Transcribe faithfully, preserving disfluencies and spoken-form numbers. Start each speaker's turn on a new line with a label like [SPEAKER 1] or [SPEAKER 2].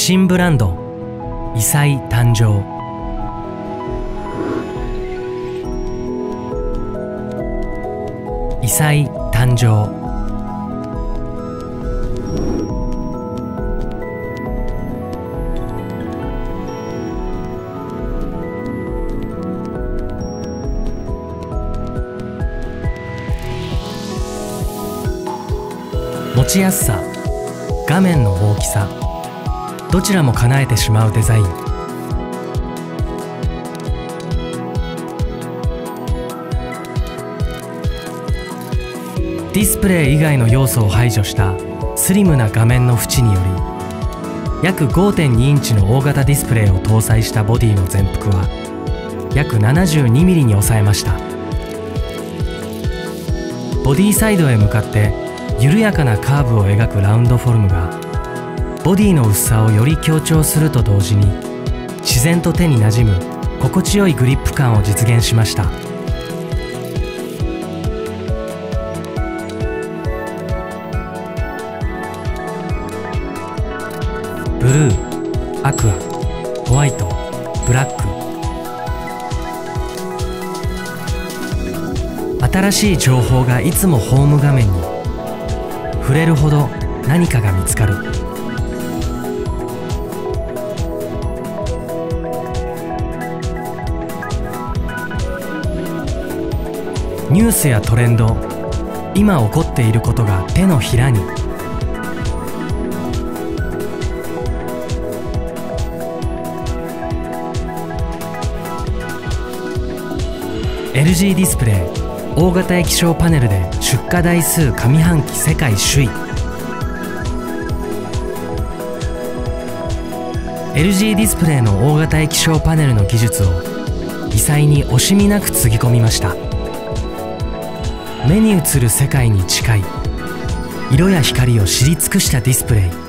[SPEAKER 1] 新ブランド異彩誕生。異彩誕生。持ちやすさ、画面の大きさ、どちらも叶えてしまうデザイン。ディスプレイ以外の要素を排除したスリムな画面の縁により、約 ごてんに インチの大型ディスプレイを搭載したボディの全幅は約 ななじゅうにミリに抑えました。ボディサイドへ向かって緩やかなカーブを描くラウンドフォルムがボディの薄さをより強調すると同時に、自然と手になじむ心地よいグリップ感を実現しました。ブルー、アクア、ホワイト、ブラック。新しい情報がいつもホーム画面に。触れるほど何かが見つかる。ニュースやトレンド、今起こっていることが手のひらに。エルジー ディスプレイ大型液晶パネルで出荷台数上半期世界首位。 エルジー ディスプレイの大型液晶パネルの技術を異彩に惜しみなくつぎ込みました。目に映る世界に近い、色や光を知り尽くしたディスプレイ。